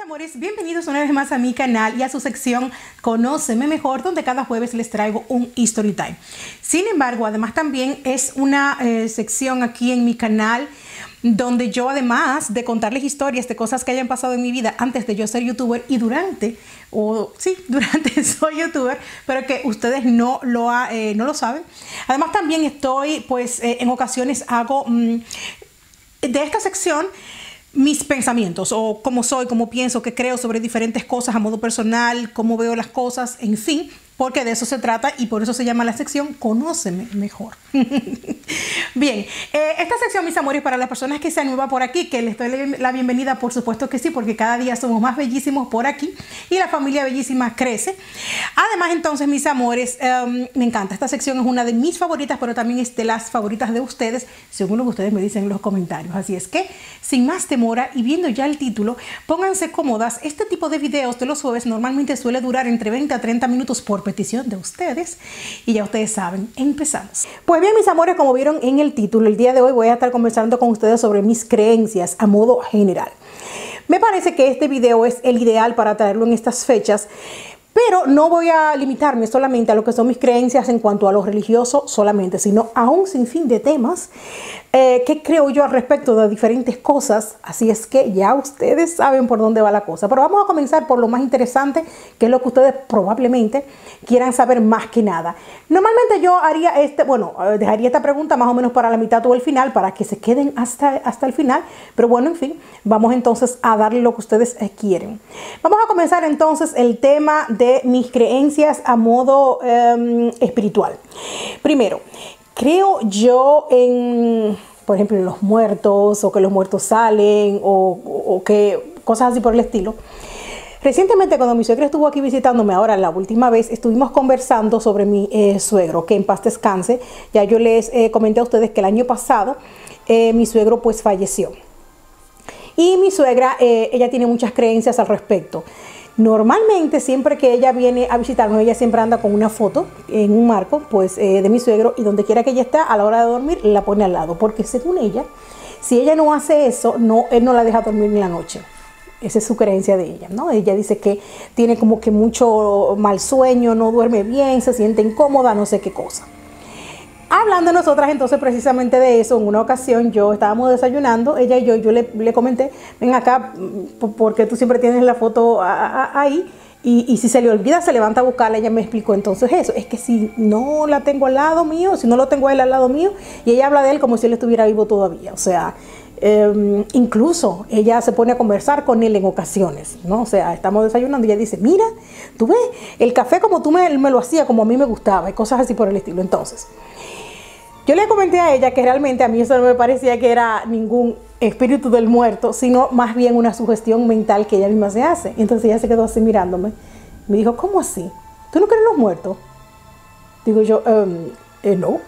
Amores, bienvenidos una vez más a mi canal y a su sección Conóceme Mejor, donde cada jueves les traigo un Story Time. Sin embargo, además también es una sección aquí en mi canal donde yo, además de contarles historias de cosas que hayan pasado en mi vida antes de yo ser youtuber y durante soy youtuber, pero que ustedes no lo saben. Además también estoy, pues, en ocasiones hago de esta sección mis pensamientos o cómo soy, cómo pienso, qué creo sobre diferentes cosas a modo personal, cómo veo las cosas, en fin, porque de eso se trata y por eso se llama la sección Conóceme Mejor. Bien, esta sección, mis amores, para las personas que sean nuevas por aquí, que les doy la bienvenida, por supuesto que sí, porque cada día somos más bellísimos por aquí y la familia bellísima crece. Además, entonces, mis amores, me encanta. Esta sección es una de mis favoritas, pero también es de las favoritas de ustedes, según lo que ustedes me dicen en los comentarios. Así es que, sin más demora y viendo ya el título, pónganse cómodas. Este tipo de videos de los jueves normalmente suele durar entre 20 a 30 minutos por petición de ustedes. Y ya ustedes saben, empezamos. Pues bien, mis amores, como vieron en el título, el día de hoy voy a estar conversando con ustedes sobre mis creencias a modo general. Me parece que este video es el ideal para traerlo en estas fechas, pero no voy a limitarme solamente a lo que son mis creencias en cuanto a lo religioso solamente, sino a un sinfín de temas que creo yo al respecto de diferentes cosas. Así es que ya ustedes saben por dónde va la cosa. Pero vamos a comenzar por lo más interesante, que es lo que ustedes probablemente quieran saber más que nada. Normalmente yo haría dejaría esta pregunta más o menos para la mitad o el final, para que se queden hasta el final. Pero bueno, en fin, vamos entonces a darle lo que ustedes quieren. Vamos a comenzar entonces el tema de mis creencias a modo espiritual. Primero, creo yo en, por ejemplo, en los muertos, o que los muertos salen, o que cosas así por el estilo. Recientemente, cuando mi suegra estuvo aquí visitándome, ahora la última vez, estuvimos conversando sobre mi suegro, que en paz descanse. Ya yo les comenté a ustedes que el año pasado mi suegro pues falleció. Y mi suegra, ella tiene muchas creencias al respecto. Normalmente, siempre que ella viene a visitarnos, ella siempre anda con una foto en un marco, pues, de mi suegro, y donde quiera que ella esté, a la hora de dormir, la pone al lado, porque según ella, si ella no hace eso, él no la deja dormir en la noche. Esa es su creencia de ella, ¿no? Ella dice que tiene como que mucho mal sueño, no duerme bien, se siente incómoda, no sé qué cosa. Hablando nosotras entonces precisamente de eso, en una ocasión estábamos desayunando, ella y yo le comenté, ven acá, porque tú siempre tienes la foto ahí, y si se le olvida, se levanta a buscarla. Ella me explicó entonces eso, es que si no la tengo al lado mío, si no lo tengo a él al lado mío, y ella habla de él como si él estuviera vivo todavía, o sea, incluso ella se pone a conversar con él en ocasiones, ¿no? O sea, estamos desayunando y ella dice, mira, tú ves, el café como tú me lo hacías, como a mí me gustaba, y cosas así por el estilo. Entonces, yo le comenté a ella que realmente a mí eso no me parecía que era ningún espíritu del muerto, sino más bien una sugestión mental que ella misma se hace. Entonces ella se quedó así mirándome. Me dijo, ¿cómo así? ¿Tú no crees en los muertos? Digo yo, no.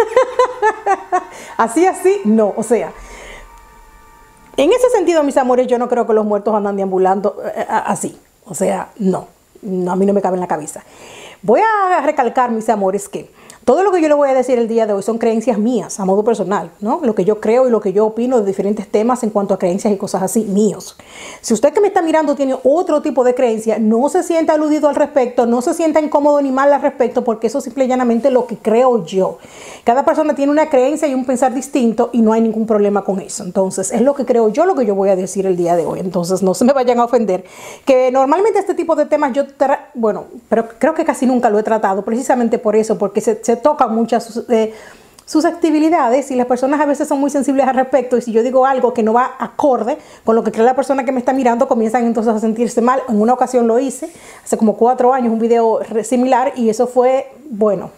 Así, no. O sea, en ese sentido, mis amores, yo no creo que los muertos andan deambulando así. O sea, no, a mí no me cabe en la cabeza. Voy a recalcar, mis amores, que todo lo que yo le voy a decir el día de hoy son creencias mías, a modo personal, ¿no? Lo que yo creo y lo que yo opino de diferentes temas en cuanto a creencias y cosas así, míos. Si usted que me está mirando tiene otro tipo de creencia, no se sienta aludido al respecto, no se sienta incómodo ni mal al respecto, porque eso es simple y llanamente lo que creo yo. Cada persona tiene una creencia y un pensar distinto y no hay ningún problema con eso. Entonces, es lo que creo yo, lo que yo voy a decir el día de hoy. Entonces, no se me vayan a ofender. Que normalmente este tipo de temas pero creo que casi nunca lo he tratado, precisamente por eso, porque se tocan muchas susceptibilidades y las personas a veces son muy sensibles al respecto, y si yo digo algo que no va acorde con lo que cree la persona que me está mirando, comienzan entonces a sentirse mal. En una ocasión lo hice, hace como 4 años, un video similar, y eso fue, bueno,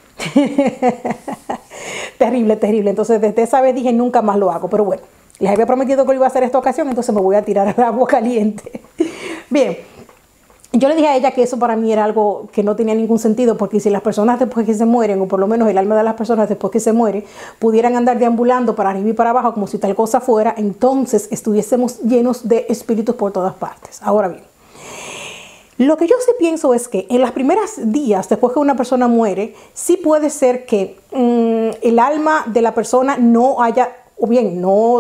terrible. Entonces desde esa vez dije, nunca más lo hago, pero bueno, les había prometido que lo iba a hacer esta ocasión, entonces me voy a tirar al agua caliente. Bien. Yo le dije a ella que eso para mí era algo que no tenía ningún sentido, porque si las personas después que se mueren, o por lo menos el alma de las personas después que se muere, pudieran andar deambulando para arriba y para abajo como si tal cosa fuera, entonces estuviésemos llenos de espíritus por todas partes. Ahora bien, lo que yo sí pienso es que en los primeros días después que una persona muere, sí puede ser que el alma de la persona no haya, o bien no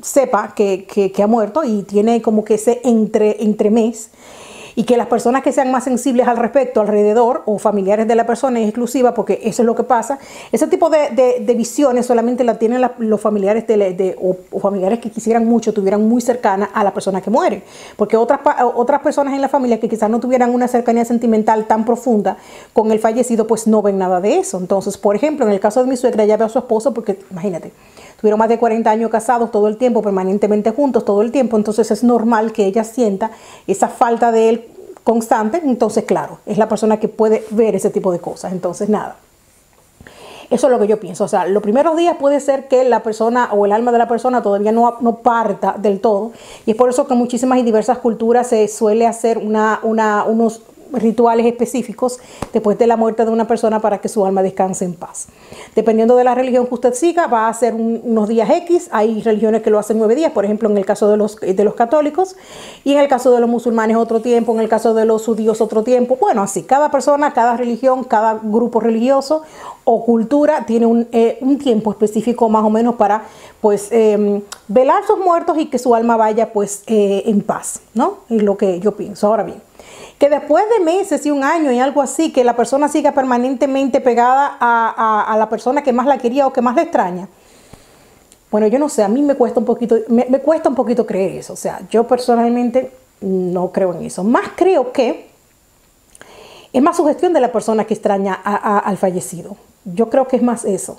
sepa que ha muerto y tiene como que ese entremés, y que las personas que sean más sensibles al respecto, alrededor, o familiares de la persona, es exclusiva, porque eso es lo que pasa. Ese tipo de visiones solamente la tienen los familiares o familiares que quisieran mucho, tuvieran muy cercana a la persona que muere, porque otras personas en la familia que quizás no tuvieran una cercanía sentimental tan profunda con el fallecido, pues no ven nada de eso. Entonces, por ejemplo, en el caso de mi suegra, ella ve a su esposo porque, imagínate, tuvieron más de 40 años casados todo el tiempo, permanentemente juntos todo el tiempo, entonces es normal que ella sienta esa falta de él constante. Entonces, claro, es la persona que puede ver ese tipo de cosas. Entonces, nada, eso es lo que yo pienso. O sea, los primeros días puede ser que la persona o el alma de la persona todavía no parta del todo, y es por eso que en muchísimas y diversas culturas se suele hacer unos rituales específicos después de la muerte de una persona para que su alma descanse en paz. Dependiendo de la religión que usted siga, va a ser unos días X. Hay religiones que lo hacen 9 días, por ejemplo, en el caso de los católicos, y en el caso de los musulmanes otro tiempo, en el caso de los judíos otro tiempo. Bueno, así, cada persona, cada religión, cada grupo religioso o cultura tiene un tiempo específico más o menos para, pues, velar sus muertos y que su alma vaya, pues, en paz, ¿no? Es lo que yo pienso. Ahora bien, que después de meses y un año y algo así, que la persona siga permanentemente pegada a la persona que más la quería o que más la extraña. Bueno, yo no sé, a mí me cuesta un poquito creer eso. O sea, yo personalmente no creo en eso. Más creo que es más sugestión de la persona que extraña al fallecido. Yo creo que es más eso.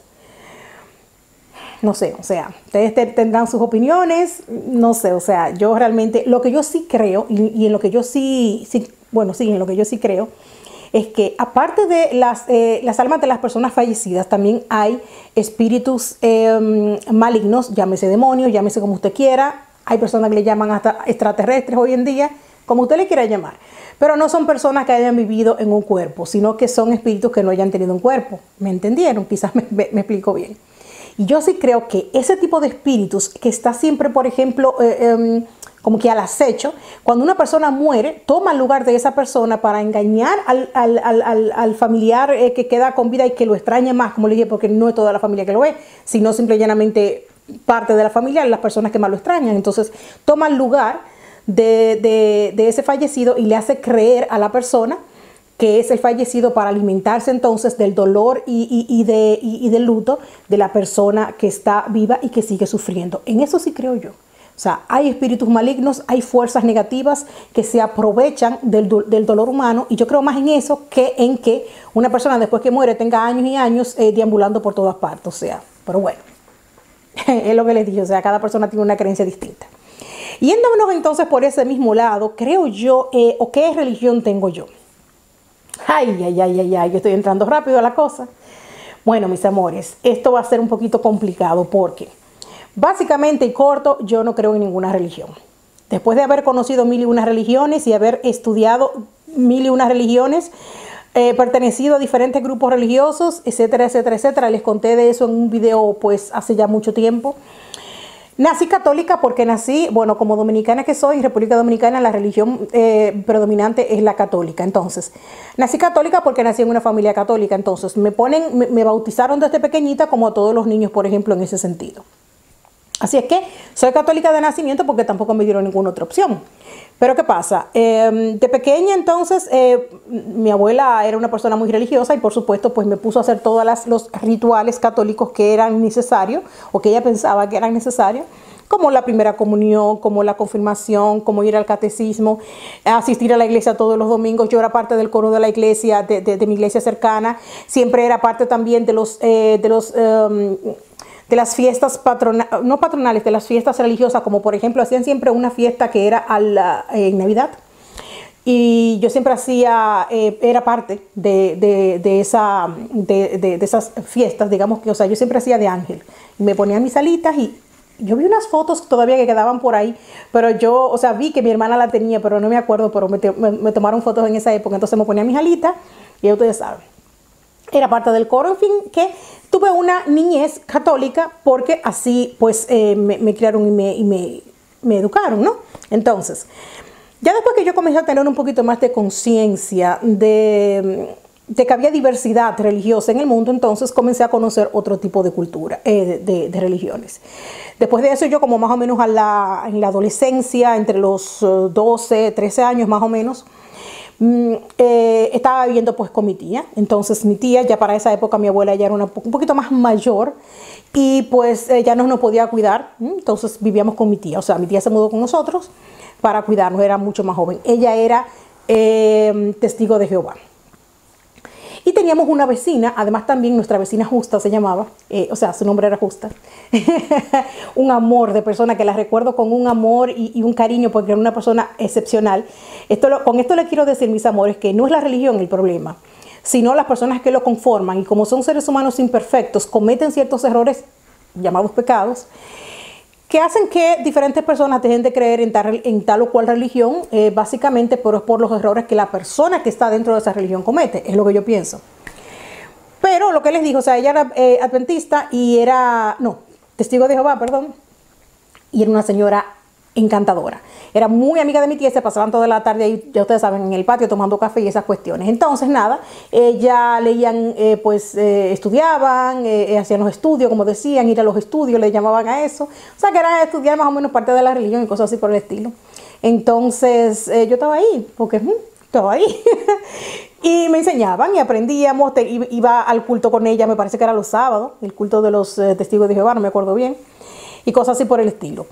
No sé, o sea, ustedes tendrán sus opiniones, no sé, o sea, yo realmente, lo que yo sí creo, y en lo que yo en lo que yo sí creo, es que aparte de las almas de las personas fallecidas, también hay espíritus malignos, llámese demonios, llámese como usted quiera. Hay personas que le llaman hasta extraterrestres hoy en día, como usted le quiera llamar, pero no son personas que hayan vivido en un cuerpo, sino que son espíritus que no hayan tenido un cuerpo. ¿Me entendieron? Quizás me explico bien. Y yo sí creo que ese tipo de espíritus que está siempre, por ejemplo, como que al acecho, cuando una persona muere, toma el lugar de esa persona para engañar al familiar que queda con vida y que lo extraña más, como le dije, porque no es toda la familia que lo ve, sino simple y llanamente parte de la familia, las personas que más lo extrañan. Entonces, toma el lugar de ese fallecido y le hace creer a la persona que es el fallecido, para alimentarse entonces del dolor y del luto de la persona que está viva y que sigue sufriendo. En eso sí creo yo. O sea, hay espíritus malignos, hay fuerzas negativas que se aprovechan del dolor humano, y yo creo más en eso que en que una persona después que muere tenga años y años deambulando por todas partes. O sea, pero bueno, es lo que les dije, o sea, cada persona tiene una creencia distinta. Yéndonos entonces por ese mismo lado, creo yo, o qué religión tengo yo. Ay, yo estoy entrando rápido a la cosa. Bueno, mis amores, esto va a ser un poquito complicado porque básicamente y corto, yo no creo en ninguna religión. Después de haber conocido 1001 religiones y haber estudiado 1001 religiones, pertenecido a diferentes grupos religiosos, etcétera, etcétera, etcétera. Les conté de eso en un video pues hace ya mucho tiempo. Nací católica porque nací, bueno, como dominicana que soy, en República Dominicana la religión predominante es la católica. Entonces, nací católica porque nací en una familia católica. Entonces, me bautizaron desde pequeñita, como a todos los niños, por ejemplo, en ese sentido. Así es que soy católica de nacimiento porque tampoco me dieron ninguna otra opción. Pero ¿qué pasa? De pequeña entonces mi abuela era una persona muy religiosa y por supuesto pues me puso a hacer todos los rituales católicos que eran necesarios o que ella pensaba que eran necesarios, como la primera comunión, como la confirmación, como ir al catecismo, asistir a la iglesia todos los domingos. Yo era parte del coro de la iglesia, de mi iglesia cercana. Siempre era parte también de las fiestas no patronales, de las fiestas religiosas, como por ejemplo hacían siempre una fiesta que era en Navidad, y yo siempre era parte de esas fiestas, digamos que, o sea, yo siempre hacía de ángel, y me ponía mis alitas, y yo vi unas fotos todavía que quedaban por ahí, pero yo, o sea, vi que mi hermana la tenía, pero no me acuerdo, pero me tomaron fotos en esa época, entonces me ponía mis alitas, y ya ustedes saben. Era parte del coro, en fin, que tuve una niñez católica porque así pues me criaron y me educaron, ¿no? Entonces, ya después que yo comencé a tener un poquito más de conciencia de de que había diversidad religiosa en el mundo, entonces comencé a conocer otro tipo de cultura, de religiones. Después de eso yo como más o menos en la adolescencia, entre los 12, 13 años más o menos, estaba viviendo pues con mi tía. Entonces mi tía, ya para esa época mi abuela ya era un poquito más mayor y pues ya no nos podía cuidar, entonces vivíamos con mi tía. O sea, mi tía se mudó con nosotros para cuidarnos, era mucho más joven. Ella era testigo de Jehová. Y teníamos una vecina, además también nuestra vecina Justa se llamaba, o sea, su nombre era Justa. Un amor de persona que la recuerdo con un amor y un cariño porque era una persona excepcional. Con esto le quiero decir, mis amores, que no es la religión el problema, sino las personas que lo conforman y como son seres humanos imperfectos, cometen ciertos errores llamados pecados, que hacen que diferentes personas dejen de creer en tal o cual religión, básicamente, pero es por los errores que la persona que está dentro de esa religión comete, es lo que yo pienso. Pero lo que les digo, o sea, ella era adventista y testigo de Jehová, perdón, y era una señora encantadora. Era muy amiga de mi tía, se pasaban toda la tarde ahí, ya ustedes saben, en el patio tomando café y esas cuestiones. Entonces, nada, ella leían, estudiaban, hacían los estudios, como decían, ir a los estudios, le llamaban a eso. O sea, que era estudiar más o menos parte de la religión y cosas así por el estilo. Entonces, yo estaba ahí, porque estaba ahí. Y me enseñaban y aprendíamos, iba al culto con ella, me parece que era los sábados, el culto de los testigos de Jehová, no me acuerdo bien, y cosas así por el estilo.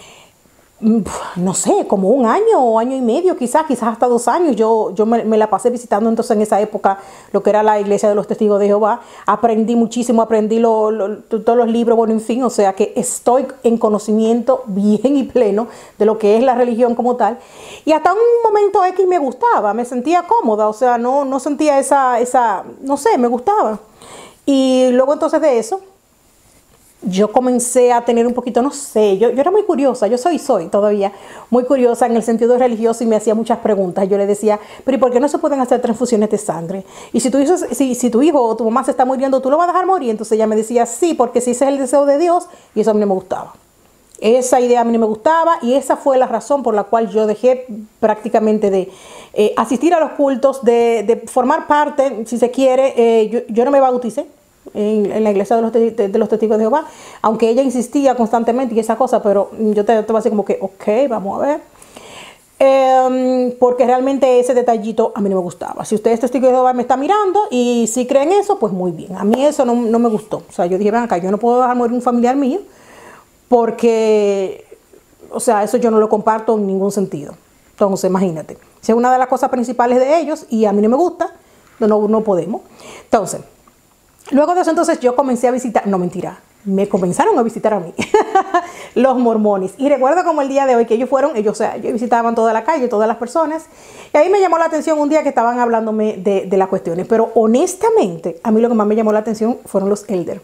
No sé, como un año o año y medio, quizás hasta 2 años, yo me la pasé visitando entonces en esa época lo que era la iglesia de los testigos de Jehová. Aprendí muchísimo, aprendí todos los libros, bueno, en fin, o sea que estoy en conocimiento bien y pleno de lo que es la religión como tal. Y hasta un momento X me gustaba, me sentía cómoda, o sea, no sentía no sé, me gustaba. Y luego entonces de eso, yo comencé a tener un poquito, no sé, yo era muy curiosa, yo soy todavía muy curiosa en el sentido religioso y me hacía muchas preguntas. Yo le decía, pero ¿y por qué no se pueden hacer transfusiones de sangre? Y si tu hijo o tu mamá se está muriendo, ¿tú lo vas a dejar morir? Entonces ella me decía, sí, porque si ese es el deseo de Dios, y eso a mí no me gustaba. Esa idea a mí no me gustaba y esa fue la razón por la cual yo dejé prácticamente de asistir a los cultos, de formar parte, si se quiere. Yo no me bauticé en la iglesia de los testigos de Jehová, aunque ella insistía constantemente y esa cosa, pero yo te voy a decir como que, ok, vamos a ver. Porque realmente ese detallito a mí no me gustaba. Si usted es testigo de Jehová y me está mirando y si creen eso, pues muy bien. A mí eso no me gustó. O sea, yo dije, ven acá, yo no puedo dejar morir un familiar mío porque, o sea, eso yo no lo comparto en ningún sentido. Entonces, imagínate. Si es una de las cosas principales de ellos y a mí no me gusta, no podemos. Entonces, luego de eso, entonces yo comencé a visitar, no mentira, me comenzaron a visitar a mí, los mormones. Y recuerdo como el día de hoy que ellos visitaban toda la calle, todas las personas. Y ahí me llamó la atención un día que estaban hablándome de las cuestiones. Pero honestamente, a mí lo que más me llamó la atención fueron los elders.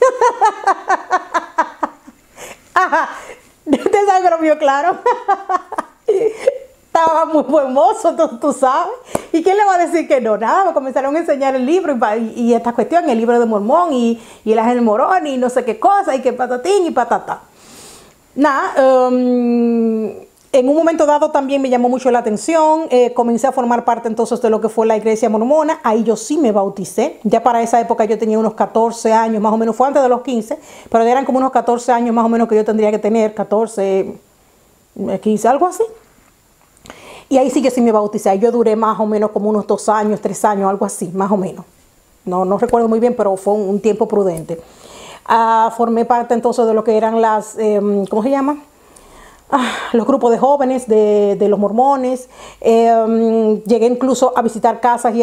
Usted sabe que lo vio claro. Estaba muy buen mozo, tú sabes. ¿Y quién le va a decir que no? Nada, me comenzaron a enseñar el libro y esta cuestión, el libro de Mormón y el ángel morón y no sé qué cosa, y que patatín y patata. Nada, en un momento dado también me llamó mucho la atención. Comencé a formar parte entonces de lo que fue la iglesia mormona. Ahí yo sí me bauticé. Ya para esa época yo tenía unos 14 años, más o menos, fue antes de los 15, pero eran como unos 14 años más o menos que yo tendría que tener, 14, 15, algo así. Y ahí sí que sí me bauticé. Yo duré más o menos como unos 2 años, 3 años, algo así, más o menos. No recuerdo muy bien, pero fue un tiempo prudente. Formé parte entonces de lo que eran ¿cómo se llama? Los grupos de jóvenes de los mormones. Llegué incluso a visitar casas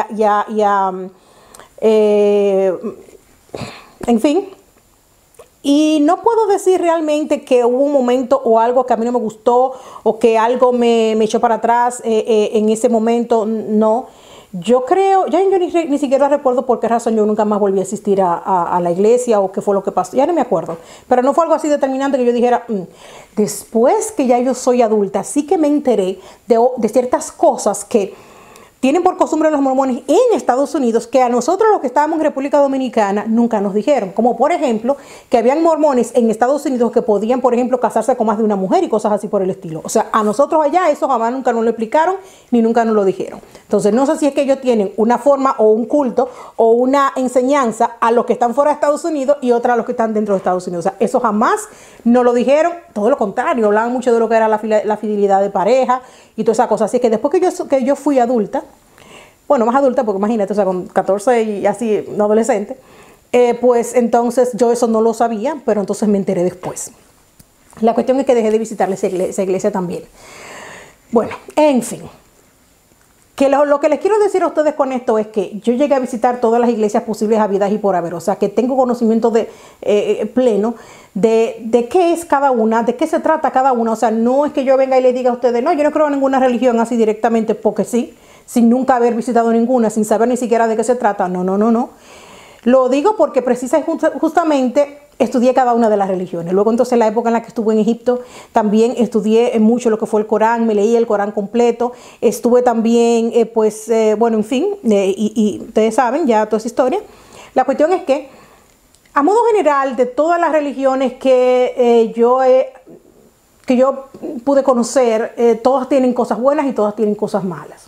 en fin. Y no puedo decir realmente que hubo un momento o algo que a mí no me gustó o que algo me echó para atrás en ese momento, no. Yo creo, ya yo ni siquiera recuerdo por qué razón yo nunca más volví a asistir a la iglesia o qué fue lo que pasó, ya no me acuerdo. Pero no fue algo así determinante que yo dijera, después que ya yo soy adulta, sí que me enteré de ciertas cosas que tienen por costumbre los mormones en Estados Unidos que a nosotros los que estábamos en República Dominicana nunca nos dijeron. Como por ejemplo, que habían mormones en Estados Unidos que podían, por ejemplo, casarse con más de una mujer y cosas así por el estilo. O sea, a nosotros allá eso jamás nunca nos lo explicaron ni nunca nos lo dijeron. Entonces, no sé si es que ellos tienen una forma o un culto o una enseñanza a los que están fuera de Estados Unidos y otra a los que están dentro de Estados Unidos. O sea, eso jamás nos lo dijeron. Todo lo contrario, hablaban mucho de lo que era la fidelidad de pareja y todas esas cosas. Así que después que yo fui adulta, bueno, más adulta, porque imagínate, o sea, con 14 y así, no adolescente, pues entonces yo eso no lo sabía, pero entonces me enteré después. La cuestión es que dejé de visitar esa iglesia también. Bueno, en fin. Que lo que les quiero decir a ustedes con esto es que yo llegué a visitar todas las iglesias posibles habidas y por haber. O sea, que tengo conocimiento pleno de qué es cada una, de qué se trata cada una. O sea, no es que yo venga y les diga a ustedes, no, yo no creo en ninguna religión así directamente porque sí, sin nunca haber visitado ninguna, sin saber ni siquiera de qué se trata. No, no, no, no. Lo digo porque justamente estudié cada una de las religiones. Luego entonces en la época en la que estuve en Egipto también estudié mucho lo que fue el Corán, me leí el Corán completo, estuve también bueno, en fin, y ustedes saben ya toda esa historia. La cuestión es que a modo general de todas las religiones que yo pude conocer, todas tienen cosas buenas y todas tienen cosas malas.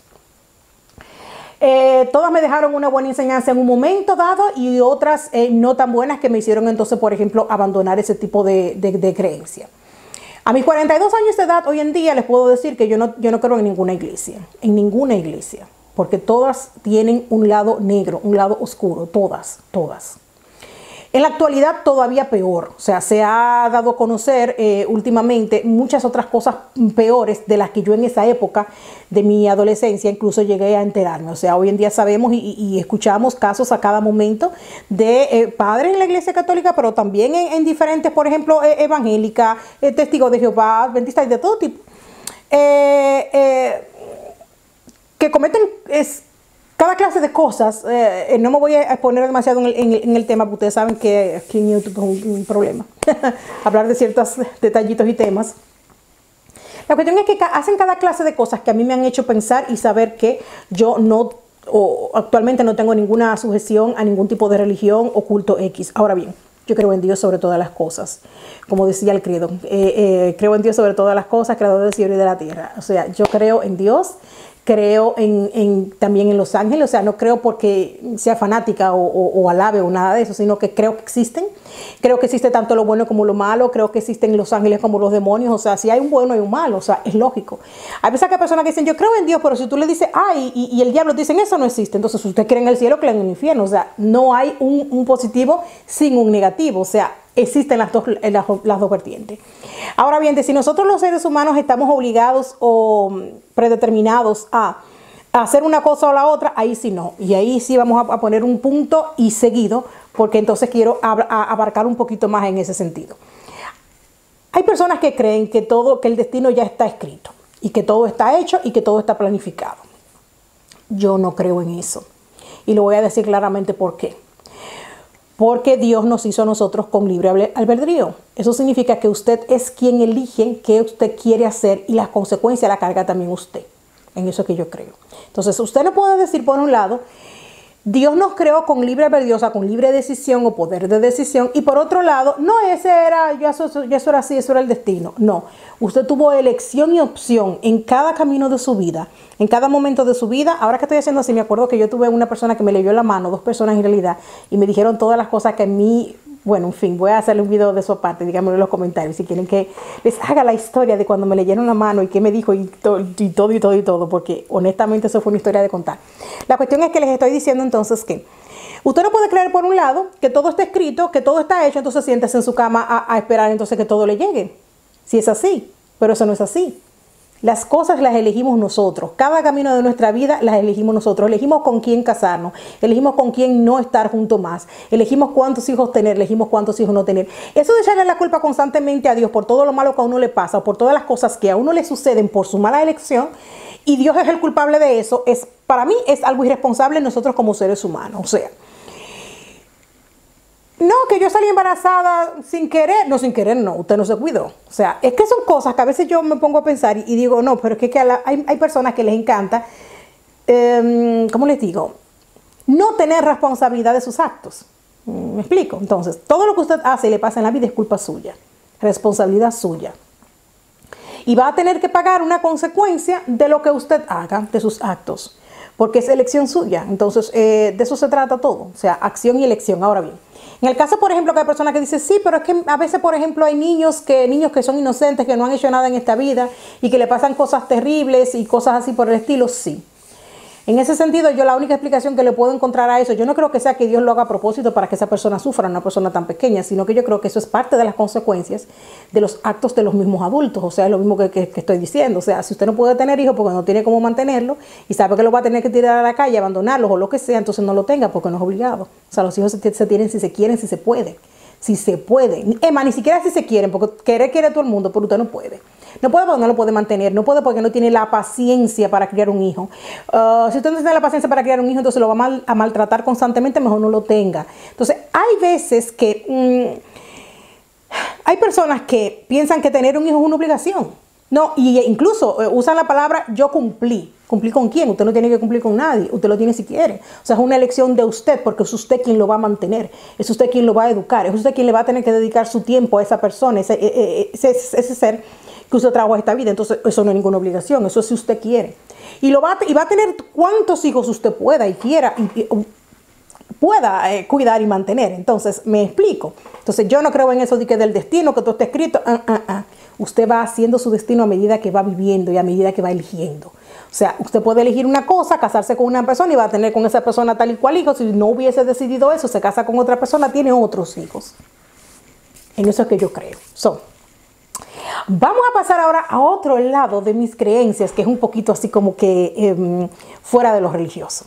Todas me dejaron una buena enseñanza en un momento dado y otras no tan buenas que me hicieron entonces, por ejemplo, abandonar ese tipo de creencia. A mis 42 años de edad, hoy en día, les puedo decir que yo no creo en ninguna iglesia, porque todas tienen un lado negro, un lado oscuro, todas. En la actualidad todavía peor, o sea, se ha dado a conocer últimamente muchas otras cosas peores de las que yo en esa época de mi adolescencia incluso llegué a enterarme. O sea, hoy en día sabemos y escuchamos casos a cada momento de padres en la Iglesia Católica, pero también en diferentes, por ejemplo, evangélica, testigos de Jehová, adventistas y de todo tipo, que cometen cada clase de cosas. No me voy a exponer demasiado en el tema, porque ustedes saben que aquí en YouTube es un problema hablar de ciertos detallitos y temas. La cuestión es que hacen cada clase de cosas que a mí me han hecho pensar y saber que yo actualmente no tengo ninguna sujeción a ningún tipo de religión o culto X. Ahora bien, yo creo en Dios sobre todas las cosas, como decía el credo. Creo en Dios sobre todas las cosas, creador del cielo y de la tierra. O sea, yo creo en Dios. Creo también en los ángeles, o sea, no creo porque sea fanática o alabe o nada de eso, sino que creo que existen. Creo que existe tanto lo bueno como lo malo, creo que existen los ángeles como los demonios, o sea, si hay un bueno hay un malo, o sea, es lógico. Hay veces que hay personas que dicen, yo creo en Dios, pero si tú le dices, ay, y el diablo, dicen, eso no existe. Entonces, si usted cree en el cielo, cree en el infierno, o sea, no hay un positivo sin un negativo, o sea, existen las dos vertientes. Ahora bien, si nosotros los seres humanos estamos obligados o predeterminados a hacer una cosa o la otra, ahí sí no. Y ahí sí vamos a poner un punto y seguido, porque entonces quiero abarcar un poquito más en ese sentido. Hay personas que creen que el destino ya está escrito y que todo está hecho y que todo está planificado. Yo no creo en eso. Y lo voy a decir claramente por qué. Porque Dios nos hizo a nosotros con libre albedrío. Eso significa que usted es quien elige qué usted quiere hacer y las consecuencias la carga también usted. En eso es que yo creo. Entonces, usted no puede decir por un lado, Dios nos creó con libre albedrío, o sea, con libre decisión o poder de decisión. Y por otro lado, no, eso era así, eso era el destino. No, usted tuvo elección y opción en cada camino de su vida, en cada momento de su vida. Ahora que estoy haciendo así, me acuerdo que yo tuve una persona que me leyó la mano, dos personas en realidad, y me dijeron todas las cosas que a mí, bueno, en fin, voy a hacerle un video de su parte, díganmelo en los comentarios si quieren que les haga la historia de cuando me leyeron la mano y qué me dijo y todo, porque honestamente eso fue una historia de contar. La cuestión es que les estoy diciendo entonces que usted no puede creer por un lado que todo está escrito, que todo está hecho, entonces siéntese en su cama a esperar entonces que todo le llegue. Si es así, pero eso no es así. Las cosas las elegimos nosotros. Cada camino de nuestra vida las elegimos nosotros. Elegimos con quién casarnos. Elegimos con quién no estar junto más. Elegimos cuántos hijos tener. Elegimos cuántos hijos no tener. Eso de echarle la culpa constantemente a Dios por todo lo malo que a uno le pasa o por todas las cosas que a uno le suceden por su mala elección y Dios es el culpable de eso, para mí es algo irresponsable nosotros como seres humanos. O sea, no, que yo salí embarazada sin querer. No, sin querer no, usted no se cuidó. O sea, es que son cosas que a veces yo me pongo a pensar y digo, no, pero es que hay personas que les encanta ¿cómo les digo? No tener responsabilidad de sus actos. ¿Me explico? Entonces, todo lo que usted hace y le pasa en la vida es culpa suya, responsabilidad suya. Y va a tener que pagar una consecuencia de lo que usted haga, de sus actos, porque es elección suya. Entonces, de eso se trata todo, o sea, acción y elección. Ahora bien, en el caso, por ejemplo, que hay personas que dicen, sí, pero es que a veces, por ejemplo, hay niños que son inocentes, que no han hecho nada en esta vida y que le pasan cosas terribles y cosas así por el estilo, sí. En ese sentido, yo la única explicación que le puedo encontrar a eso, yo no creo que sea que Dios lo haga a propósito para que esa persona sufra, una persona tan pequeña, sino que yo creo que eso es parte de las consecuencias de los actos de los mismos adultos. O sea, es lo mismo que estoy diciendo. O sea, si usted no puede tener hijos porque no tiene cómo mantenerlo y sabe que lo va a tener que tirar a la calle, abandonarlos o lo que sea, entonces no lo tenga porque no es obligado. O sea, los hijos se tienen si se quieren, si se puede. Si se puede. Ni siquiera si se quieren, porque querer quiere todo el mundo, pero usted no puede. No puede porque no lo puede mantener, no puede porque no tiene la paciencia para criar un hijo. Si usted no tiene la paciencia para criar un hijo, entonces lo va a maltratar constantemente, mejor no lo tenga. Entonces, hay veces que hay personas que piensan que tener un hijo es una obligación. No, y incluso usan la palabra yo cumplí. ¿Cumplir con quién? Usted no tiene que cumplir con nadie. Usted lo tiene si quiere. O sea, es una elección de usted porque es usted quien lo va a mantener. Es usted quien lo va a educar. Es usted quien le va a tener que dedicar su tiempo a esa persona, ese ser que usted trajo a esta vida. Entonces, eso no es ninguna obligación. Eso es si usted quiere. Y va a tener cuantos hijos usted pueda y quiera pueda cuidar y mantener. Entonces, me explico. Entonces, yo no creo en eso de que del destino, que todo está escrito. Usted va haciendo su destino a medida que va viviendo y a medida que va eligiendo. O sea, usted puede elegir una cosa, casarse con una persona y va a tener con esa persona tal y cual hijo. Si no hubiese decidido eso, se casa con otra persona, tiene otros hijos. En eso es que yo creo. Vamos a pasar ahora a otro lado de mis creencias, que es un poquito así como que fuera de lo religioso.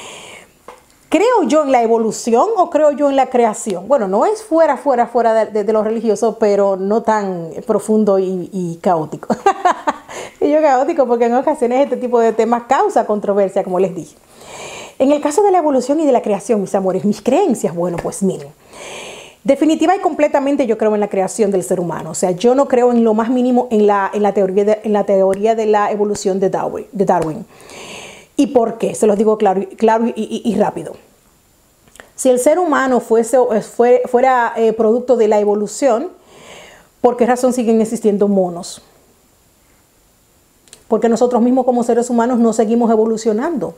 ¿Creo yo en la evolución o creo yo en la creación? Bueno, no es fuera de lo religioso, pero no tan profundo y caótico. Y yo caótico porque en ocasiones este tipo de temas causa controversia, como les dije. En el caso de la evolución y de la creación, mis amores, mis creencias, bueno, pues miren. Definitiva y completamente yo creo en la creación del ser humano. O sea, yo no creo en lo más mínimo en la teoría de la evolución de Darwin. ¿Y por qué? Se los digo claro y rápido. Si el ser humano fuera producto de la evolución, ¿por qué razón siguen existiendo monos? Porque nosotros mismos como seres humanos no seguimos evolucionando.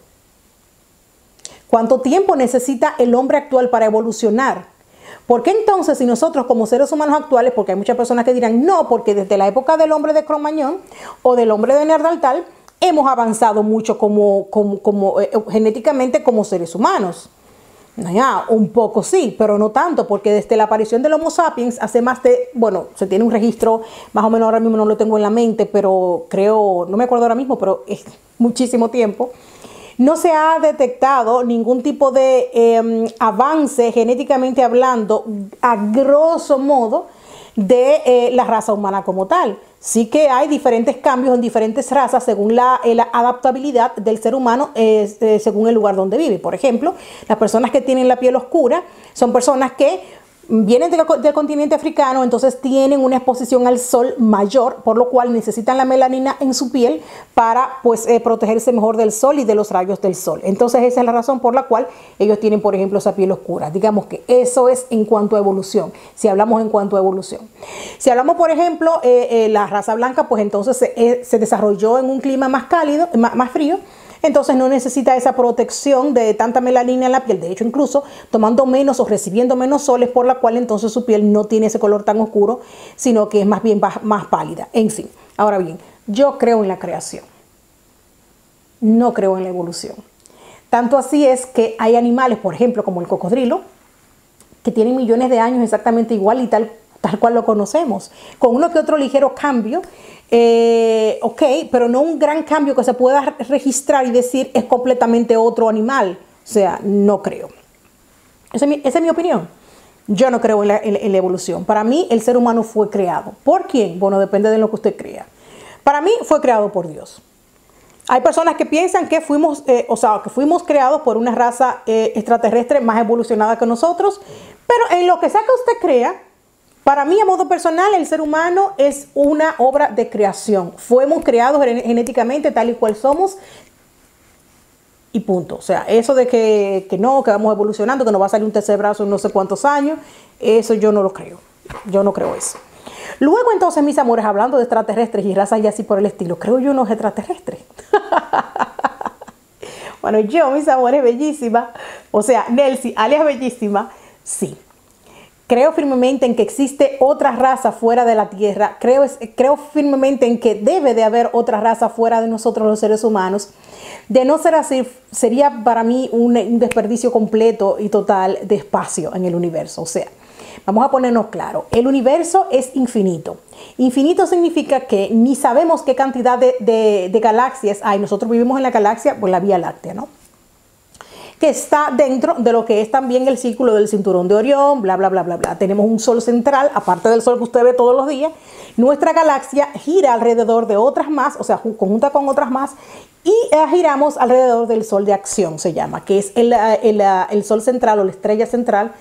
¿Cuánto tiempo necesita el hombre actual para evolucionar? ¿Por qué entonces si nosotros como seres humanos actuales, porque hay muchas personas que dirán no, porque desde la época del hombre de Cro-Magnon o del hombre de Neandertal, hemos avanzado mucho genéticamente como seres humanos? Ya, un poco sí, pero no tanto, porque desde la aparición del Homo sapiens hace se tiene un registro, más o menos ahora mismo no lo tengo en la mente, pero creo, no me acuerdo ahora mismo, pero es muchísimo tiempo, no se ha detectado ningún tipo de avance genéticamente hablando, a grosso modo, de la raza humana como tal. Sí que hay diferentes cambios en diferentes razas según la adaptabilidad del ser humano según el lugar donde vive. Por ejemplo, las personas que tienen la piel oscura son personas que vienen del continente africano, entonces tienen una exposición al sol mayor, por lo cual necesitan la melanina en su piel para protegerse mejor del sol y de los rayos del sol. Entonces esa es la razón por la cual ellos tienen, por ejemplo, esa piel oscura. Digamos que eso es en cuanto a evolución, si hablamos en cuanto a evolución. Si hablamos, por ejemplo, la raza blanca, pues entonces se desarrolló en un clima más cálido, más frío. Entonces no necesita esa protección de tanta melanina en la piel. De hecho, incluso tomando menos o recibiendo menos soles, por la cual entonces su piel no tiene ese color tan oscuro, sino que es más bien más pálida. En fin, ahora bien, yo creo en la creación. No creo en la evolución. Tanto así es que hay animales, por ejemplo, como el cocodrilo, que tienen millones de años exactamente igual y tal cual lo conocemos, con uno que otro ligero cambio, ok, pero no un gran cambio que se pueda registrar y decir es completamente otro animal. O sea, no creo. Esa es mi opinión. Yo no creo en la evolución. Para mí, el ser humano fue creado. ¿Por quién? Bueno, depende de lo que usted crea. Para mí, fue creado por Dios. Hay personas que piensan que fuimos creados por una raza extraterrestre más evolucionada que nosotros, pero en lo que sea que usted crea, para mí, a modo personal, el ser humano es una obra de creación. Fuimos creados genéticamente tal y cual somos. y punto. O sea, eso de que no, que vamos evolucionando, que nos va a salir un tercer brazo en no sé cuántos años, eso yo no lo creo. Yo no creo eso. Luego entonces, mis amores, hablando de extraterrestres y razas y así por el estilo, creo yo unos extraterrestres. Bueno, yo, mis amores, bellísima, o sea, Nelcy, alias bellísima, sí. Creo firmemente en que existe otra raza fuera de la Tierra. Creo firmemente en que debe de haber otra raza fuera de nosotros los seres humanos. De no ser así, sería para mí un desperdicio completo y total de espacio en el universo. O sea, vamos a ponernos claro, el universo es infinito. Infinito significa que ni sabemos qué cantidad de galaxias hay. Nosotros vivimos en la galaxia, pues la Vía Láctea, ¿no? Que está dentro de lo que es también el círculo del cinturón de Orión, bla, bla, bla, bla, bla. Tenemos un sol central, aparte del sol que usted ve todos los días. Nuestra galaxia gira alrededor de otras más, o sea, conjunta con otras más, y giramos alrededor del sol de acción, se llama, que es el sol central o la estrella central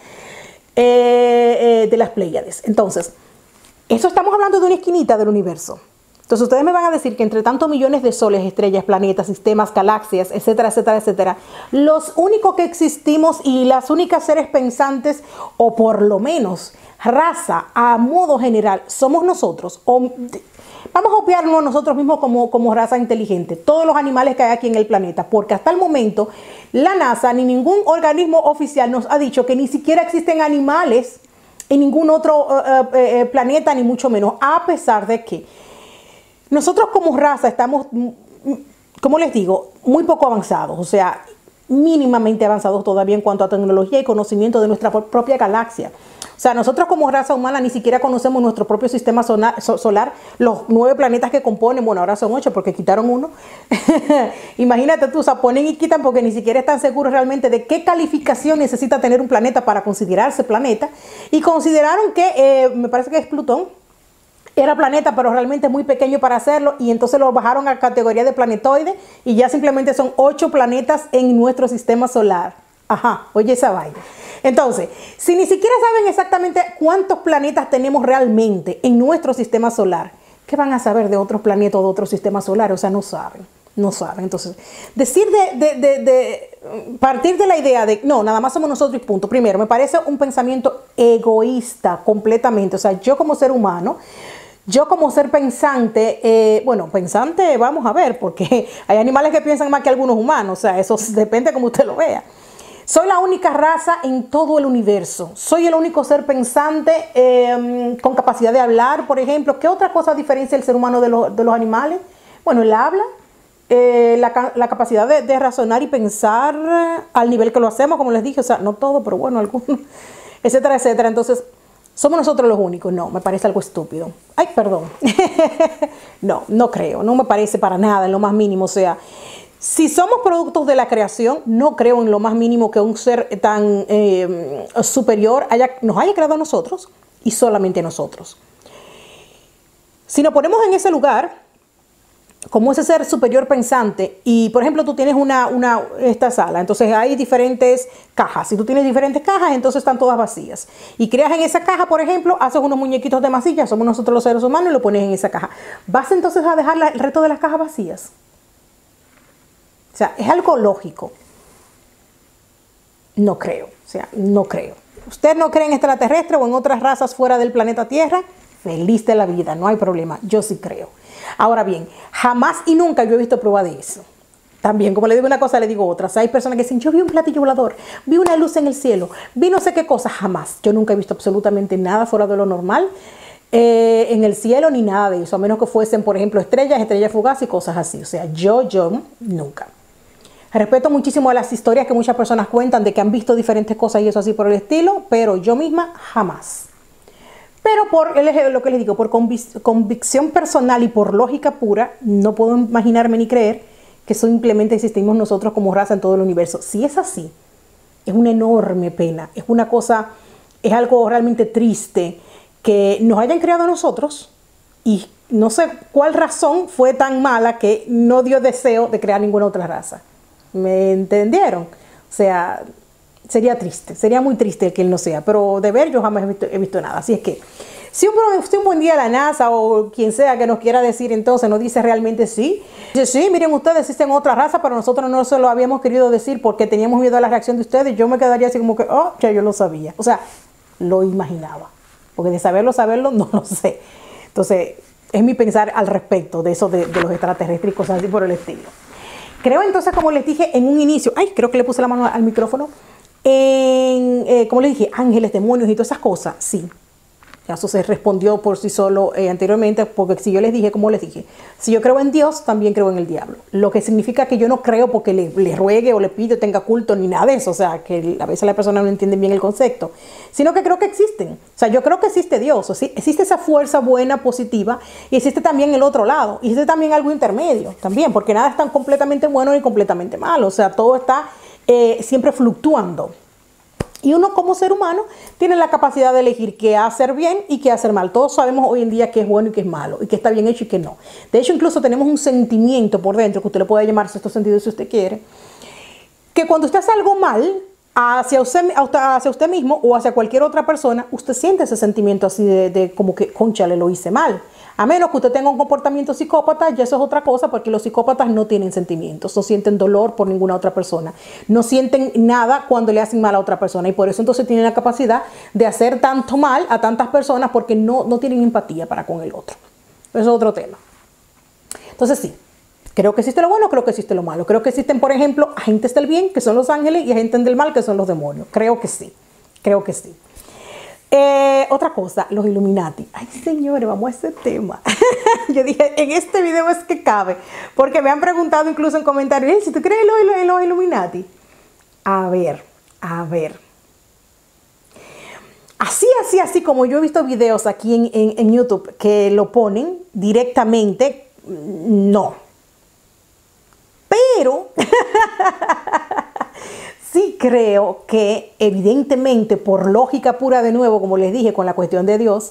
de las Pléyades. Entonces, eso estamos hablando de una esquinita del universo. Entonces ustedes me van a decir que entre tantos millones de soles, estrellas, planetas, sistemas, galaxias, etcétera, etcétera, etcétera, los únicos que existimos y las únicas seres pensantes, o por lo menos raza a modo general, somos nosotros. O vamos a obviarnos nosotros mismos como raza inteligente, todos los animales que hay aquí en el planeta, porque hasta el momento la NASA ni ningún organismo oficial nos ha dicho que ni siquiera existen animales en ningún otro planeta, ni mucho menos, a pesar de que nosotros como raza estamos, como les digo, muy poco avanzados, o sea, mínimamente avanzados todavía en cuanto a tecnología y conocimiento de nuestra propia galaxia. O sea, nosotros como raza humana ni siquiera conocemos nuestro propio sistema solar, los 9 planetas que componen, bueno, ahora son 8 porque quitaron uno. Imagínate tú, o sea, ponen y quitan porque ni siquiera están seguros realmente de qué calificación necesita tener un planeta para considerarse planeta. Y consideraron que, me parece que es Plutón, era planeta, pero realmente muy pequeño para hacerlo, y entonces lo bajaron a categoría de planetoide y ya simplemente son 8 planetas en nuestro sistema solar. Ajá, oye esa vaina. Entonces, si ni siquiera saben exactamente cuántos planetas tenemos realmente en nuestro sistema solar, ¿qué van a saber de otros planetas o de otros sistemas solares? O sea, no saben. No saben. Entonces, decir partir de la idea de no, nada más somos nosotros y punto. Primero, me parece un pensamiento egoísta completamente. O sea, yo como ser humano, yo como ser pensante, bueno, pensante, vamos a ver, porque hay animales que piensan más que algunos humanos, o sea, eso depende como usted lo vea. Soy la única raza en todo el universo. Soy el único ser pensante con capacidad de hablar, por ejemplo. ¿Qué otra cosa diferencia el ser humano de los animales? Bueno, el habla, la capacidad de razonar y pensar al nivel que lo hacemos, como les dije, o sea, no todo, pero bueno, algunos, etcétera, etcétera. Entonces, ¿somos nosotros los únicos? No, me parece algo estúpido. Ay, perdón. No, no creo, no me parece para nada, en lo más mínimo. O sea, si somos productos de la creación, no creo en lo más mínimo que un ser tan superior nos haya creado a nosotros y solamente a nosotros. Si nos ponemos en ese lugar, como ese ser superior pensante, y por ejemplo tú tienes esta sala, entonces hay diferentes cajas. Si tú tienes diferentes cajas, entonces están todas vacías. Y creas en esa caja, por ejemplo, haces unos muñequitos de masilla, somos nosotros los seres humanos, y lo pones en esa caja. ¿Vas entonces a dejar el resto de las cajas vacías? O sea, es algo lógico. No creo, o sea, no creo. ¿Usted no cree en extraterrestres o en otras razas fuera del planeta Tierra? Feliz de la vida, no hay problema, yo sí creo. Ahora bien, jamás y nunca yo he visto prueba de eso. También, como le digo una cosa, le digo otra. O sea, hay personas que dicen, yo vi un platillo volador, vi una luz en el cielo, vi no sé qué cosa. Jamás. Yo nunca he visto absolutamente nada fuera de lo normal en el cielo, ni nada de eso, a menos que fuesen, por ejemplo, estrellas fugaces y cosas así. O sea, yo nunca. Respeto muchísimo a las historias que muchas personas cuentan de que han visto diferentes cosas y eso así por el estilo, pero yo misma jamás. Pero por lo que les digo, por convicción personal y por lógica pura, no puedo imaginarme ni creer que simplemente existimos nosotros como raza en todo el universo. Si es así, es una enorme pena, es algo realmente triste que nos hayan creado a nosotros y no sé cuál razón fue tan mala que no dio deseo de crear ninguna otra raza. ¿Me entendieron? O sea, sería triste, sería muy triste que él no sea, pero de ver yo jamás he visto nada. Así es que si un buen día la NASA o quien sea que nos quiera decir entonces nos dice realmente sí. Dice, sí, miren ustedes, existen otras razas, pero nosotros no se lo habíamos querido decir porque teníamos miedo a la reacción de ustedes. Yo me quedaría así como que, oh, ya yo lo sabía. O sea, lo imaginaba. Porque de saberlo, no lo sé. Entonces, es mi pensar al respecto de eso de los extraterrestres y cosas así por el estilo. Creo entonces, como les dije en un inicio, ay, creo que le puse la mano al micrófono, como les dije, ángeles, demonios y todas esas cosas, sí. Eso se respondió por sí solo anteriormente, porque si yo les dije, como les dije, si yo creo en Dios, también creo en el diablo. Lo que significa que yo no creo porque le ruegue o le pide, tenga culto, ni nada de eso. O sea, que a veces las personas no entienden bien el concepto. Sino que creo que existen. O sea, yo creo que existe Dios. O sea, existe esa fuerza buena, positiva, y existe también el otro lado. Y existe también algo intermedio, también, porque nada es tan completamente bueno ni completamente malo. O sea, todo está siempre fluctuando. Y uno como ser humano tiene la capacidad de elegir qué hacer bien y qué hacer mal. Todos sabemos hoy en día qué es bueno y qué es malo, y qué está bien hecho y qué no. De hecho, incluso tenemos un sentimiento por dentro, que usted le puede llamar sexto sentido si usted quiere, que cuando usted hace algo mal hacia usted mismo o hacia cualquier otra persona, usted siente ese sentimiento así de como que, cónchale, lo hice mal. A menos que usted tenga un comportamiento psicópata, ya eso es otra cosa, porque los psicópatas no tienen sentimientos, no sienten dolor por ninguna otra persona, no sienten nada cuando le hacen mal a otra persona, y por eso entonces tienen la capacidad de hacer tanto mal a tantas personas porque no tienen empatía para con el otro. Eso es otro tema. Entonces sí, creo que existe lo bueno, creo que existe lo malo. Creo que existen, por ejemplo, agentes del bien, que son los ángeles, y agentes del mal, que son los demonios. Creo que sí, creo que sí. Otra cosa, los Illuminati. Ay, señores, vamos a ese tema. Yo dije, en este video es que cabe, porque me han preguntado incluso en comentarios, si tú crees en los Illuminati. A ver. Así como yo he visto videos aquí en YouTube que lo ponen directamente, no. Pero sí creo que evidentemente, por lógica pura de nuevo, como les dije con la cuestión de Dios,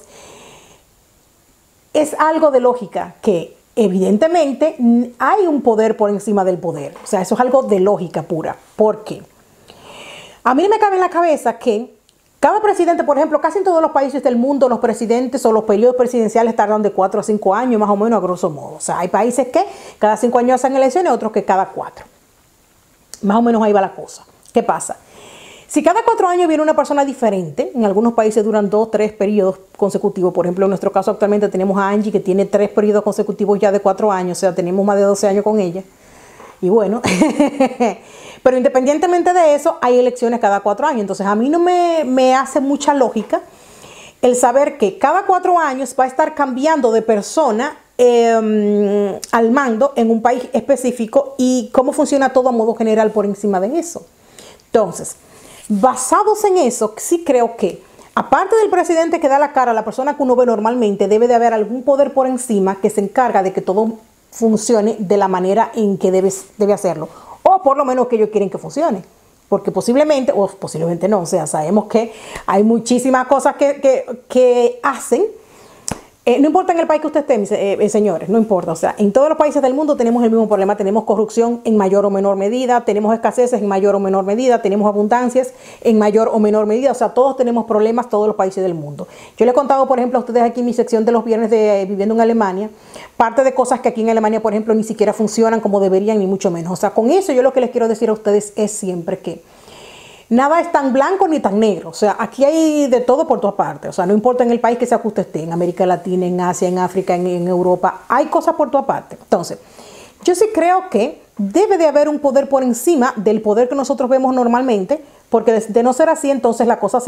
es algo de lógica que evidentemente hay un poder por encima del poder. O sea, eso es algo de lógica pura. ¿Por qué? A mí me cabe en la cabeza que cada presidente, por ejemplo, casi en todos los países del mundo, los presidentes o los periodos presidenciales tardan de 4 a 5 años, más o menos, a grosso modo. O sea, hay países que cada 5 años hacen elecciones, otros que cada 4. Más o menos ahí va la cosa. ¿Qué pasa? Si cada 4 años viene una persona diferente, en algunos países duran 2, 3 periodos consecutivos. Por ejemplo, en nuestro caso actualmente tenemos a Angie, que tiene 3 periodos consecutivos ya de 4 años. O sea, tenemos más de 12 años con ella. Y bueno, pero independientemente de eso, hay elecciones cada 4 años. Entonces, a mí no me hace mucha lógica el saber que cada 4 años va a estar cambiando de persona al mando en un país específico, y cómo funciona todo a modo general por encima de eso. Entonces, basados en eso, sí creo que, aparte del presidente que da la cara a la persona que uno ve normalmente, debe de haber algún poder por encima que se encarga de que todo funcione de la manera en que debe hacerlo, o por lo menos que ellos quieren que funcione, porque posiblemente, o posiblemente no, o sea, sabemos que hay muchísimas cosas que hacen. No importa en el país que usted esté, señores, no importa. O sea, en todos los países del mundo tenemos el mismo problema. Tenemos corrupción en mayor o menor medida, tenemos escaseces en mayor o menor medida, tenemos abundancias en mayor o menor medida. O sea, todos tenemos problemas, todos los países del mundo. Yo les he contado, por ejemplo, a ustedes aquí en mi sección de los viernes de Viviendo en Alemania, parte de cosas que aquí en Alemania, por ejemplo, ni siquiera funcionan como deberían, ni mucho menos. O sea, con eso yo lo que les quiero decir a ustedes es siempre que nada es tan blanco ni tan negro. O sea, aquí hay de todo por todas partes. O sea, no importa en el país que sea que usted esté, en América Latina, en Asia, en África, en Europa, hay cosas por todas partes. Entonces, yo sí creo que debe de haber un poder por encima del poder que nosotros vemos normalmente, porque de no ser así, entonces la cosa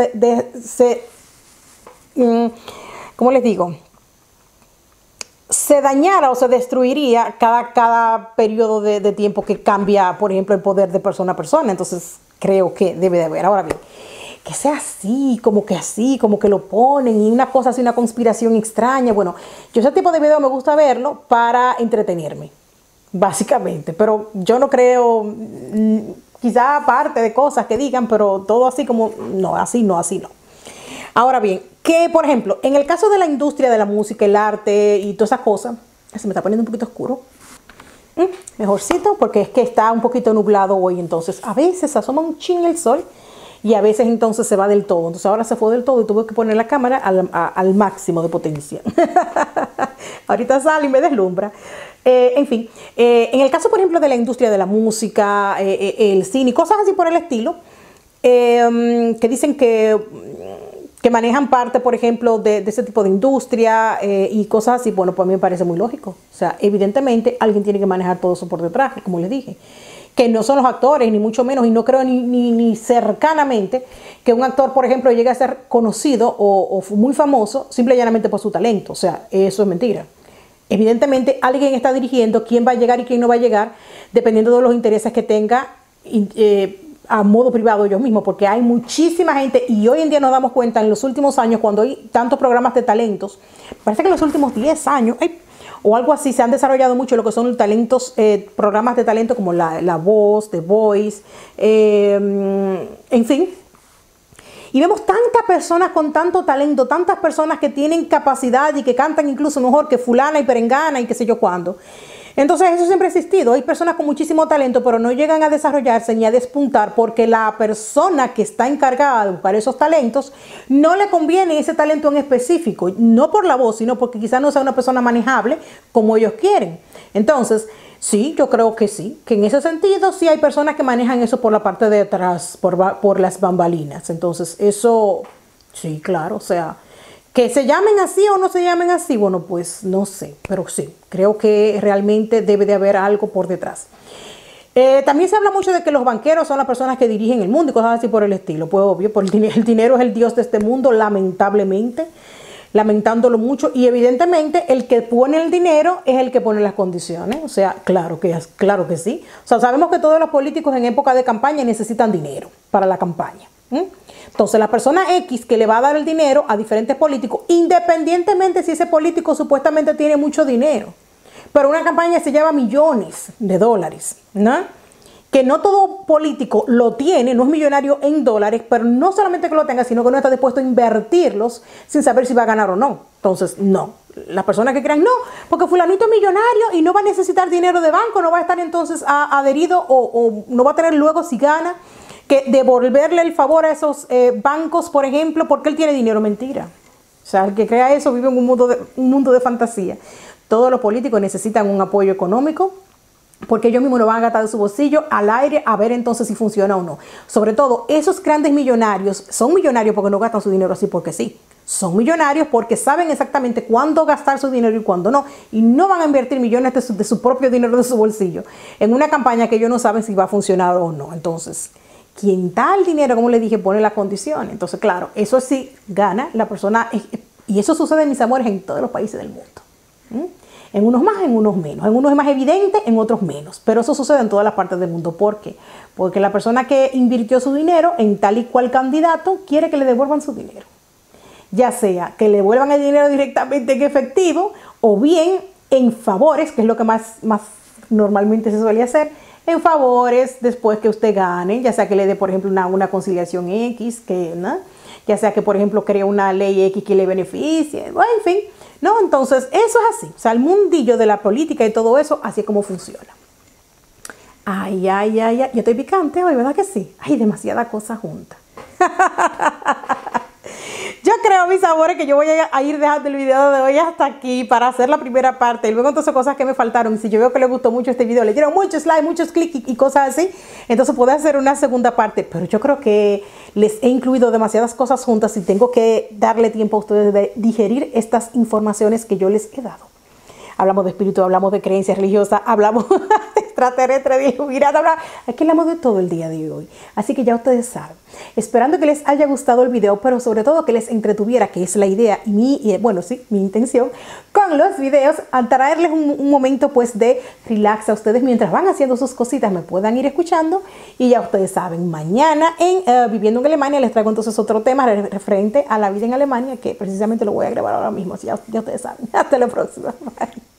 ¿cómo les digo? Se dañara o se destruiría cada periodo de tiempo que cambia, por ejemplo, el poder de persona a persona. Entonces, creo que debe de haber. Ahora bien, que sea así, como que lo ponen, y una cosa así, una conspiración extraña. Bueno, yo ese tipo de video me gusta verlo para entretenerme, básicamente. Pero yo no creo, quizá aparte de cosas que digan, pero todo así como, no, así no. Ahora bien, que por ejemplo, en el caso de la industria de la música, el arte y todas esas cosas, se me está poniendo un poquito oscuro. Mejorcito, porque es que está un poquito nublado hoy, entonces a veces asoma un chin el sol y a veces entonces se va del todo. Entonces ahora se fue del todo y tuve que poner la cámara al máximo de potencia. Ahorita sale y me deslumbra. En fin, en el caso, por ejemplo, de la industria de la música, el cine, cosas así por el estilo, que dicen que manejan parte, por ejemplo, de ese tipo de industria y cosas así, bueno, pues a mí me parece muy lógico. O sea, evidentemente alguien tiene que manejar todo eso por detrás, como les dije. Que no son los actores, ni mucho menos, y no creo ni cercanamente que un actor, por ejemplo, llegue a ser conocido o muy famoso simple y llanamente por su talento. O sea, eso es mentira. Evidentemente alguien está dirigiendo quién va a llegar y quién no va a llegar, dependiendo de los intereses que tenga a modo privado ellos mismos, porque hay muchísima gente, y hoy en día nos damos cuenta en los últimos años, cuando hay tantos programas de talentos, parece que en los últimos 10 años, o algo así, se han desarrollado mucho lo que son talentos, programas de talento como La Voz, The Voice, en fin. Y vemos tantas personas con tanto talento, tantas personas que tienen capacidad y que cantan incluso mejor que fulana y perengana y qué sé yo cuándo. Entonces eso siempre ha existido. Hay personas con muchísimo talento, pero no llegan a desarrollarse ni a despuntar porque la persona que está encargada de buscar esos talentos no le conviene ese talento en específico. No por la voz, sino porque quizás no sea una persona manejable como ellos quieren. Entonces, sí, yo creo que sí, que en ese sentido sí hay personas que manejan eso por la parte de atrás, por las bambalinas. Entonces, eso, sí, claro, o sea, que se llamen así o no se llamen así, bueno, pues no sé, pero sí, creo que realmente debe de haber algo por detrás. También se habla mucho de que los banqueros son las personas que dirigen el mundo y cosas así por el estilo. Pues obvio, por el dinero es el dios de este mundo, lamentablemente. Lamentándolo mucho, y evidentemente el que pone el dinero es el que pone las condiciones. O sea, claro que sí. O sea, sabemos que todos los políticos en época de campaña necesitan dinero para la campaña. Entonces la persona X que le va a dar el dinero a diferentes políticos, independientemente si ese político supuestamente tiene mucho dinero, pero una campaña se lleva millones de dólares, ¿no? Que no todo político lo tiene, no es millonario en dólares, pero no solamente que lo tenga, sino que no está dispuesto a invertirlos sin saber si va a ganar o no. Entonces, no. Las personas que crean, no, porque fulanito es millonario y no va a necesitar dinero de banco, no va a estar entonces adherido o no va a tener luego, si gana, que devolverle el favor a esos bancos, por ejemplo, porque él tiene dinero. Mentira. O sea, el que crea eso vive en un mundo de fantasía. Todos los políticos necesitan un apoyo económico, porque ellos mismos lo van a gastar de su bolsillo al aire a ver entonces si funciona o no. Sobre todo, esos grandes millonarios son millonarios porque no gastan su dinero así porque sí. Son millonarios porque saben exactamente cuándo gastar su dinero y cuándo no. Y no van a invertir millones de su propio dinero de su bolsillo en una campaña que ellos no saben si va a funcionar o no. Entonces, quien da el dinero, como les dije, pone las condiciones. Entonces, claro, eso sí gana la persona. Y eso sucede, mis amores, en todos los países del mundo. En unos más, en unos menos. En unos es más evidente, en otros menos. Pero eso sucede en todas las partes del mundo. ¿Por qué? Porque la persona que invirtió su dinero en tal y cual candidato quiere que le devuelvan su dinero. Ya sea que le devuelvan el dinero directamente en efectivo o bien en favores, que es lo que más normalmente se suele hacer, en favores después que usted gane, ya sea que le dé, por ejemplo, una conciliación X, ¿no? Ya sea que, por ejemplo, cree una ley X que le beneficie, bueno, en fin. No, entonces eso es así. O sea, el mundillo de la política y todo eso, así es como funciona. Ay, yo estoy picante hoy, ¿verdad que sí? Hay demasiada cosa junta. Yo creo, mis amores, que yo voy a ir dejando el video de hoy hasta aquí para hacer la primera parte. Y luego entonces cosas que me faltaron. Si yo veo que les gustó mucho este video, le dieron muchos likes, muchos clics y cosas así, entonces puedo hacer una segunda parte. Pero yo creo que les he incluido demasiadas cosas juntas y tengo que darle tiempo a ustedes de digerir estas informaciones que yo les he dado. Hablamos de espíritu, hablamos de creencias religiosas, hablamos de extraterrestre, de iluminado, aquí hablamos de todo el día de hoy. Así que ya ustedes saben. Esperando que les haya gustado el video, pero sobre todo que les entretuviera, que es la idea y mi intención con los videos, a traerles un momento pues de relax a ustedes mientras van haciendo sus cositas, me puedan ir escuchando. Y ya ustedes saben, mañana en Viviendo en Alemania les traigo entonces otro tema referente a la vida en Alemania, que precisamente lo voy a grabar ahora mismo. Así ya ustedes saben. Hasta la próxima. Bye.